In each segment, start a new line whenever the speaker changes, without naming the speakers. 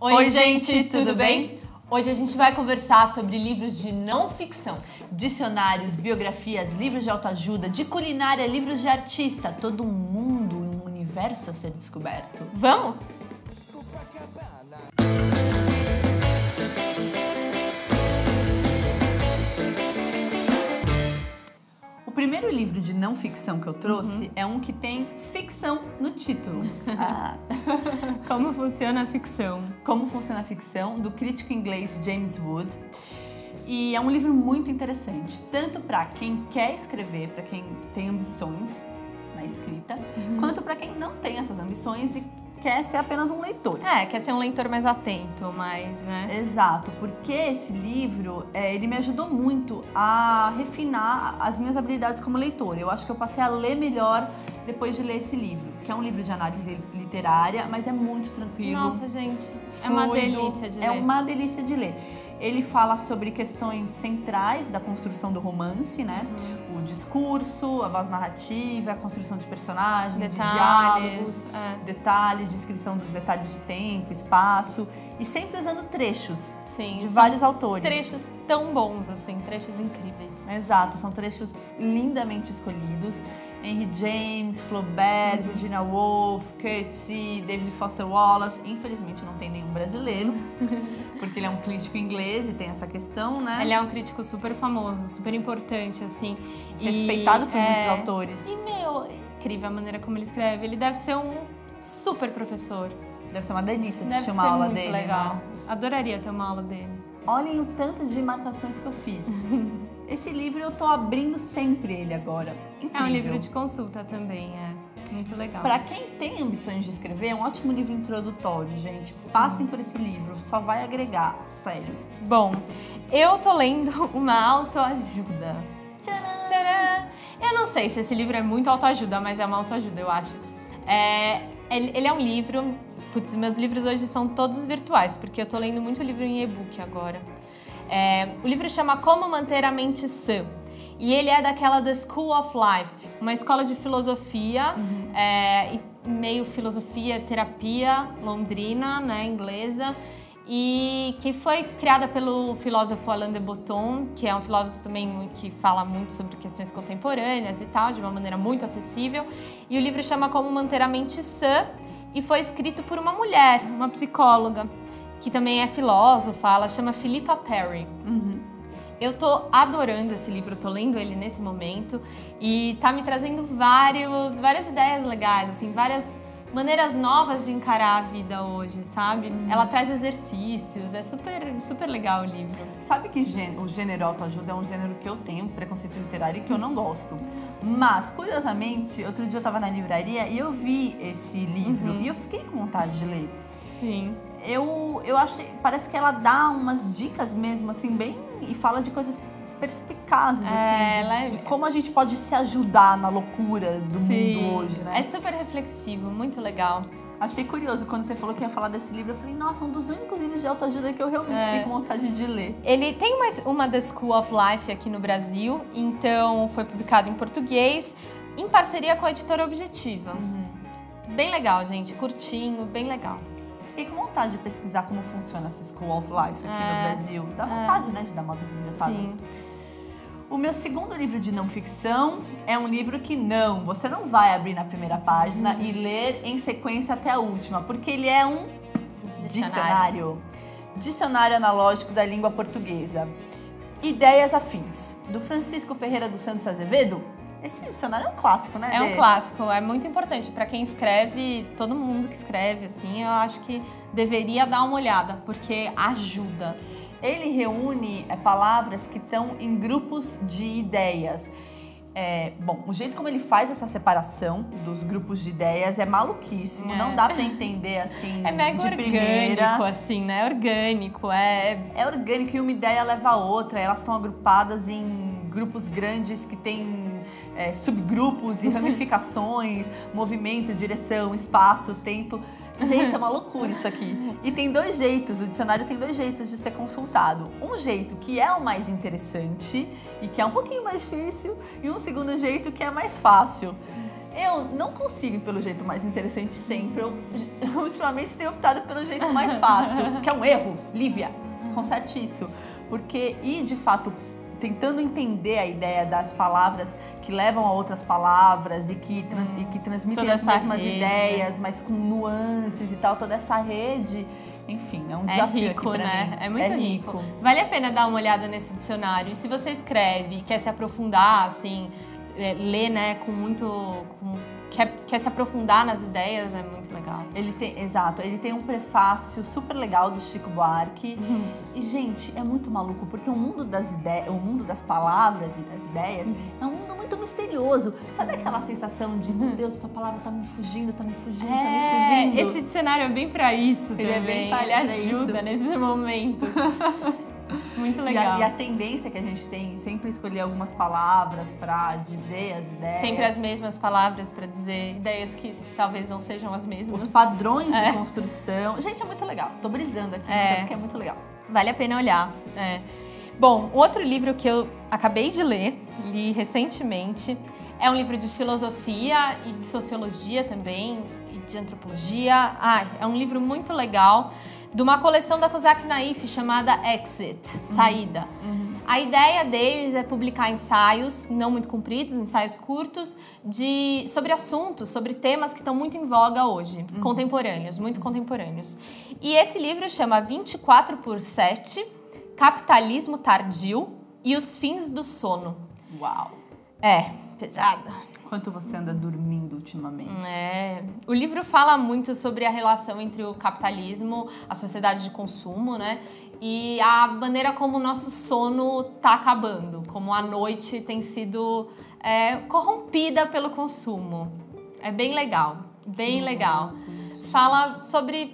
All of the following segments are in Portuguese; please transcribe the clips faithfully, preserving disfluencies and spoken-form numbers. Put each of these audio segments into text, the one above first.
Oi, Oi gente, tudo, tudo bem? bem? Hoje a gente vai conversar sobre livros de não ficção.
Dicionários, biografias, livros de autoajuda, de culinária, livros de artista. Todo mundo e um universo a ser descoberto.
Vamos?
O primeiro livro de não ficção que eu trouxe uhum. é um que tem ficção no título.
Ah. Como funciona a ficção?
Como funciona a ficção, do crítico inglês James Wood. E é um livro muito interessante, tanto para quem quer escrever, para quem tem ambições na escrita, uhum. quanto para quem não tem essas ambições e quer ser apenas um leitor.
É, quer ser um leitor mais atento, mais, né?
Exato, porque esse livro, é, ele me ajudou muito a refinar as minhas habilidades como leitor. Eu acho que eu passei a ler melhor depois de ler esse livro, que é um livro de análise literária, mas é muito tranquilo.
Nossa, gente,
fluido,
é uma delícia de ler.
É uma delícia de ler. Ele fala sobre questões centrais da construção do romance, né? Uhum. O discurso, a voz narrativa, a construção de personagens, detalhes, de diálogos, é. detalhes, descrição dos detalhes de tempo, espaço, e sempre usando trechos
Sim,
de vários autores.
Trechos tão bons, assim, trechos incríveis.
Exato, são trechos lindamente escolhidos. Henry James, Flaubert, uhum. Virginia Woolf, Coetzee, David Foster Wallace. Infelizmente não tem nenhum brasileiro, porque ele é um crítico inglês e tem essa questão, né?
Ele é um crítico super famoso, super importante, assim.
Respeitado por
é...
muitos autores.
E, meu, incrível a maneira como ele escreve. Ele deve ser um super professor.
Deve ser uma delícia assistir
deve
uma aula
muito
dele,
legal.
né?
Adoraria ter uma aula dele.
Olhem o tanto de marcações que eu fiz. Esse livro eu tô abrindo sempre ele agora. Incrível.
É um livro de consulta também, é. Muito legal.
Pra quem tem ambições de escrever, é um ótimo livro introdutório, gente. Passem hum. por esse livro, só vai agregar, sério.
Bom, eu tô lendo uma autoajuda. Tcharam! Tcharam! Eu não sei se esse livro é muito autoajuda, mas é uma autoajuda, eu acho. É, ele, ele é um livro... Putz, meus livros hoje são todos virtuais, porque eu tô lendo muito livro em e-book agora. É, o livro chama Como Manter a Mente Sã. E ele é daquela The School of Life, uma escola de filosofia, uhum. é, meio filosofia, terapia londrina, né, inglesa, e que foi criada pelo filósofo Alain de Botton, que é um filósofo também que fala muito sobre questões contemporâneas e tal, de uma maneira muito acessível. E o livro chama Como Manter a Mente Sã e foi escrito por uma mulher, uma psicóloga, que também é filósofa, ela chama Philippa Perry. Uhum. Eu tô adorando esse livro, tô lendo ele nesse momento e tá me trazendo vários, várias ideias legais, assim, várias maneiras novas de encarar a vida hoje, sabe? Uhum. Ela traz exercícios, é super, super legal o livro.
Sabe que o gênero autoajuda é um gênero que eu tenho preconceito literário e que eu não gosto. Mas, curiosamente, outro dia eu tava na livraria e eu vi esse livro uhum. e eu fiquei com vontade de ler.
Sim.
Eu, eu achei, parece que ela dá umas dicas mesmo, assim, bem, e fala de coisas perspicazes,
é,
assim, de,
ela é...
de como a gente pode se ajudar na loucura do Sim. mundo hoje, né?
É super reflexivo, muito legal.
Achei curioso, quando você falou que ia falar desse livro, eu falei, nossa, um dos únicos livros de autoajuda que eu realmente é. fiquei com vontade de ler.
Ele tem uma, uma The School of Life aqui no Brasil, então foi publicado em português, em parceria com a editora Objetiva. Uhum. Bem legal, gente, curtinho, bem legal.
Fiquei com vontade de pesquisar como funciona essa School of Life aqui é, no Brasil. Dá vontade, é. né, de dar uma visibilizada.
Sim.
O meu segundo livro de não ficção é um livro que não, você não vai abrir na primeira página uhum. e ler em sequência até a última, porque ele é um dicionário. Dicionário, dicionário analógico da língua portuguesa. Ideias afins, do Francisco Ferreira dos Santos Azevedo. Esse dicionário é um clássico, né?
É um
dele?
clássico, é muito importante para quem escreve, todo mundo que escreve, assim, eu acho que deveria dar uma olhada, porque ajuda.
Ele reúne é, palavras que estão em grupos de ideias. É, bom, o jeito como ele faz essa separação dos grupos de ideias é maluquíssimo, é. não dá pra entender assim
é mega
de
orgânico,
primeira.
assim, né? É orgânico, é...
É orgânico e uma ideia leva a outra, elas estão agrupadas em grupos grandes que têm é, subgrupos e ramificações, movimento, direção, espaço, tempo... Gente, é uma loucura isso aqui. E tem dois jeitos, o dicionário tem dois jeitos de ser consultado. Um jeito que é o mais interessante e que é um pouquinho mais difícil, e um segundo jeito que é mais fácil. Eu não consigo ir pelo jeito mais interessante sempre. Eu, ultimamente, tenho optado pelo jeito mais fácil, que é um erro. Lívia, conserte isso. Porque ir, de fato, tentando entender a ideia das palavras que levam a outras palavras e que, trans, hum, e que transmitem as mesmas rede, ideias, mas com nuances e tal, toda essa rede, enfim, é um desafio
é rico,
aqui pra
né?
mim.
É muito
é
rico.
rico.
Vale a pena dar uma olhada nesse dicionário. E se você escreve e quer se aprofundar, assim, é, ler, né, com muito... Com, quer, quer se aprofundar nas ideias, é muito legal.
Ele tem, exato, ele tem um prefácio super legal do Chico Buarque.
Uhum.
E, gente, é muito maluco, porque o mundo das ideias, o mundo das palavras e das ideias uhum. é um mundo muito misterioso. Sabe aquela sensação de, meu Deus, essa palavra tá me fugindo, tá me fugindo,
é,
tá me fugindo?
Esse dicionário é bem pra isso
ele
também.
É bem pra,
ele ajuda isso. nesses momentos. Muito legal.
E a, e a tendência que a gente tem sempre escolher algumas palavras pra dizer as ideias.
Sempre as mesmas palavras pra dizer ideias que talvez não sejam as mesmas.
Os padrões
é.
de construção. Gente, é muito legal. Tô brisando aqui,
é.
porque é muito legal.
Vale a pena olhar. É. Bom, outro livro que eu acabei de ler, li recentemente, é um livro de filosofia e de sociologia também, e de antropologia. Ah, é um livro muito legal, de uma coleção da Kozak Naif chamada Exit, Saída. Uhum. A ideia deles é publicar ensaios, não muito compridos, ensaios curtos, de, sobre assuntos, sobre temas que estão muito em voga hoje, uhum. contemporâneos, muito contemporâneos. E esse livro chama vinte e quatro por sete, Capitalismo Tardio e os Fins do Sono.
Uau!
É, pesada.
Quanto você anda dormindo ultimamente?
É, o livro fala muito sobre a relação entre o capitalismo, a sociedade de consumo, né? E a maneira como o nosso sono tá acabando, como a noite tem sido é, corrompida pelo consumo. É bem legal, bem que legal. Fala sobre...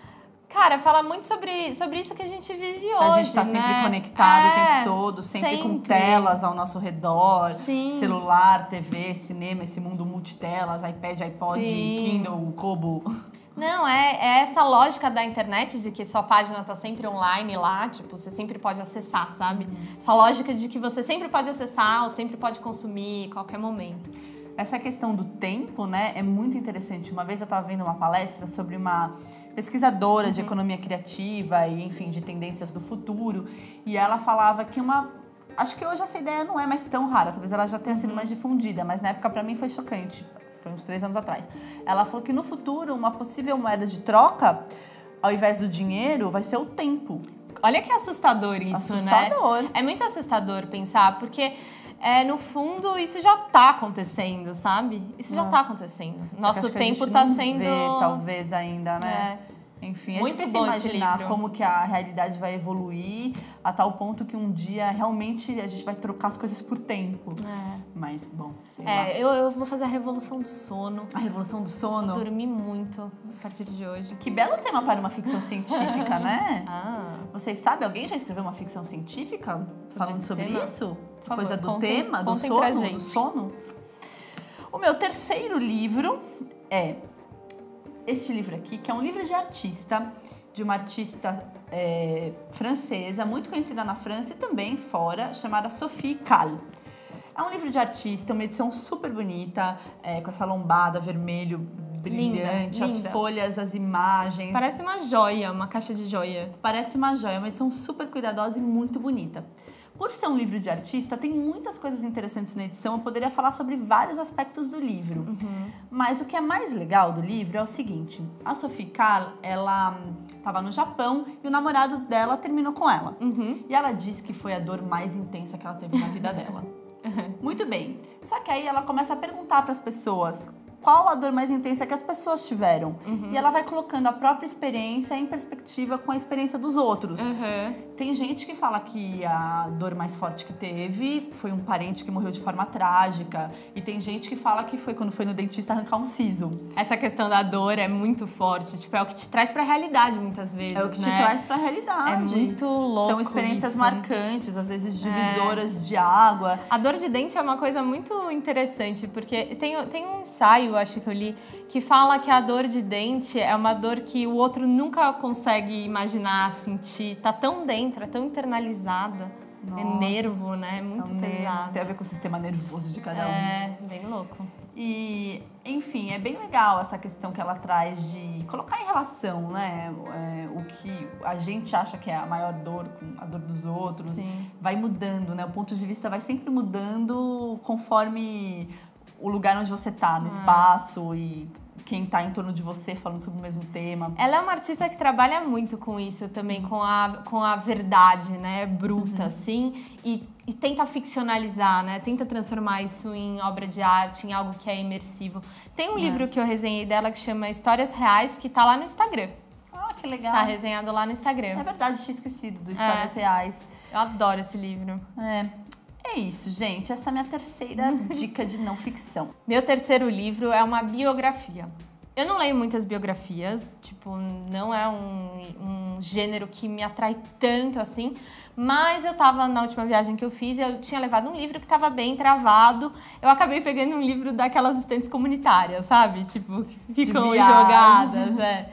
Cara, fala muito sobre, sobre isso que a gente vive hoje,
A gente tá
né?
sempre conectado
é,
o tempo todo, sempre, sempre com telas ao nosso redor.
Sim.
Celular, T V, cinema, esse mundo multitelas, iPad, iPod, Sim. Kindle, Kobo.
Não, é, é essa lógica da internet de que sua página tá sempre online lá, tipo, você sempre pode acessar, sabe? Uhum. Essa lógica de que você sempre pode acessar ou sempre pode consumir a qualquer momento.
Essa questão do tempo, né, é muito interessante. Uma vez eu estava vendo uma palestra sobre uma pesquisadora uhum. de economia criativa e, enfim, de tendências do futuro. E ela falava que uma... Acho que hoje essa ideia não é mais tão rara. Talvez ela já tenha sido uhum. mais difundida, mas na época, para mim, foi chocante. Foi uns três anos atrás. Ela falou que no futuro, uma possível moeda de troca, ao invés do dinheiro, vai ser o tempo.
Olha que assustador isso,
assustador.
né? É muito assustador pensar, porque... É, no fundo, isso já tá acontecendo, sabe? Isso não. já tá acontecendo. Nosso tempo tá sendo...
Vê, talvez ainda, né?
É.
Enfim, é
Muito
difícil
bom
imaginar como que a realidade vai evoluir a tal ponto que um dia realmente a gente vai trocar as coisas por tempo. É. Mas, bom, sei
é,
lá.
Eu, eu vou fazer a revolução do sono.
A revolução do sono?
Vou dormir muito a partir de hoje.
Que belo tema para uma ficção científica, né?
Ah.
Vocês sabem? Alguém já escreveu uma ficção científica falando sobre
tema?
isso?
Por
Coisa
favor,
do
contem,
tema, do
contem
sono, do sono? O meu terceiro livro é este livro aqui, que é um livro de artista, de uma artista é, francesa, muito conhecida na França e também fora, chamada Sophie Calle. É um livro de artista, uma edição super bonita, é, com essa lombada vermelho brilhante,
linda,
as
linda.
folhas, as imagens.
Parece uma joia, uma caixa de joia.
Parece uma joia, uma edição super cuidadosa e muito bonita. Por ser um livro de artista, tem muitas coisas interessantes na edição. Eu poderia falar sobre vários aspectos do livro. Uhum. Mas o que é mais legal do livro é o seguinte. A Sophie Calle, ela estava no Japão e o namorado dela terminou com ela. Uhum. E ela disse que foi a dor mais intensa que ela teve na vida dela. Uhum. Muito bem. Só que aí ela começa a perguntar para as pessoas... Qual a dor mais intensa que as pessoas tiveram? Uhum. E ela vai colocando a própria experiência em perspectiva com a experiência dos outros. Uhum. Tem gente que fala que a dor mais forte que teve foi um parente que morreu de forma trágica. E tem gente que fala que foi quando foi no dentista arrancar um siso.
Essa questão da dor é muito forte. Tipo, é o que te traz pra realidade muitas vezes,
É o que
né?
te traz pra realidade.
É muito louco.
São experiências
isso.
marcantes, às vezes divisoras é. de água.
A dor de dente é uma coisa muito interessante, porque tem, tem um ensaio, acho que eu li, que fala que a dor de dente é uma dor que o outro nunca consegue imaginar, sentir. Tá tão dentro, é tão internalizada. Nossa. É nervo, né? É muito
é um
pesado.
Nervo. Tem a ver com o sistema nervoso de cada um.
É, bem louco.
E, enfim, é bem legal essa questão que ela traz de colocar em relação, né? É, o que a gente acha que é a maior dor com a dor dos outros.
Sim.
Vai mudando, né? O ponto de vista vai sempre mudando conforme o lugar onde você tá, no ah. espaço e quem tá em torno de você falando sobre o mesmo tema.
Ela é uma artista que trabalha muito com isso também, com a, com a verdade, né? Bruta, uhum. assim. E, e tenta ficcionalizar, né? Tenta transformar isso em obra de arte, em algo que é imersivo. Tem um é. livro que eu resenhei dela que chama Histórias Reais, que tá lá no Instagram.
Ah, que legal.
Tá resenhado lá no Instagram.
É verdade, tinha esquecido do Histórias é. Reais.
Eu adoro esse livro.
É. É isso, gente. Essa é a minha terceira dica de não ficção.
Meu terceiro livro é uma biografia. Eu não leio muitas biografias, tipo, não é um, um gênero que me atrai tanto assim, mas eu tava na última viagem que eu fiz e eu tinha levado um livro que tava bem travado. Eu acabei pegando um livro daquelas estantes comunitárias, sabe? Tipo, que ficam jogadas, é.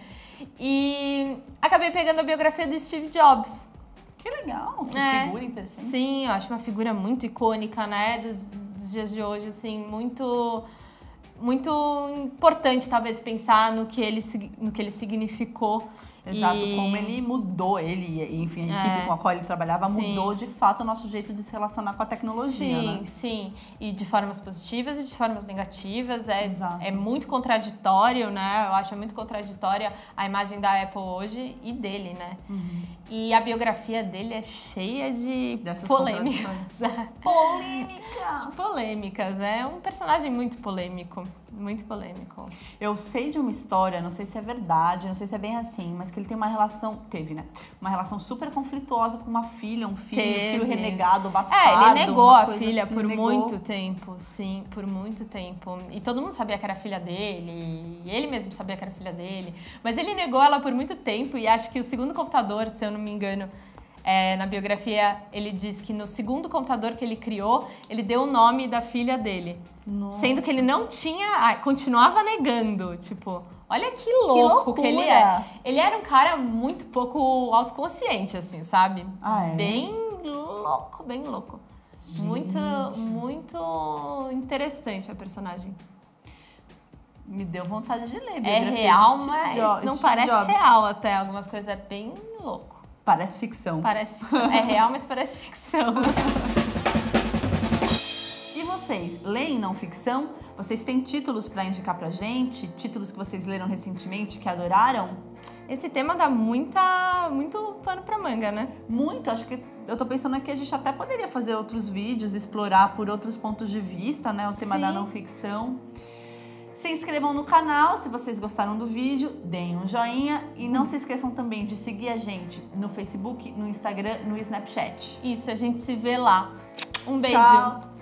E acabei pegando a biografia do Steve Jobs.
Que legal, que
é,
figura interessante.
Sim, eu acho uma figura muito icônica, né, dos, dos dias de hoje, assim, muito, muito importante, talvez, pensar no que ele, no que ele significou.
Exato,
e...
como ele mudou, ele, enfim, a equipe é, com a qual ele trabalhava mudou sim. de fato o nosso jeito de se relacionar com a tecnologia,
sim,
né?
Sim, sim. E de formas positivas e de formas negativas. É, é muito contraditório, né? Eu acho muito contraditória a imagem da Apple hoje e dele, né? Uhum. E a biografia dele é cheia de
Dessas
polêmicas.
Polêmicas!
Polêmicas. É um personagem muito polêmico. Muito polêmico.
Eu sei de uma história, não sei se é verdade, não sei se é bem assim, mas que ele tem uma relação, teve, né? Uma relação super conflituosa com uma filha, um filho, um filho renegado, bastardo.
É, ele negou a
coisa,
filha por
negou.
muito tempo, sim, por muito tempo. E todo mundo sabia que era filha dele, e ele mesmo sabia que era filha dele. Mas ele negou ela por muito tempo e acho que o segundo computador, se eu não me engano, É, na biografia, ele diz que no segundo computador que ele criou, ele deu o nome da filha dele. Nossa. Sendo que ele não tinha... Ah, continuava negando, tipo... Olha que louco que, que ele é. Ele era um cara muito pouco autoconsciente, assim, sabe?
Ah, é?
Bem louco, bem louco. Gente. Muito, muito interessante a personagem.
Me deu vontade de ler.
É real, mas Jobs, não parece Jobs. real até. Algumas coisas é bem louco.
Parece ficção.
Parece ficção. É real, mas parece ficção.
E vocês, leem não ficção? Vocês têm títulos pra indicar pra gente? Títulos que vocês leram recentemente, que adoraram?
Esse tema dá muita, muito pano pra manga, né?
Muito. Acho que eu tô pensando aqui, a gente até poderia fazer outros vídeos, explorar por outros pontos de vista, né? O tema Sim. da não ficção. Se inscrevam no canal se vocês gostaram do vídeo, deem um joinha e não se esqueçam também de seguir a gente no Facebook, no Instagram, no Snapchat.
Isso, a gente se vê lá. Um beijo!
Tchau.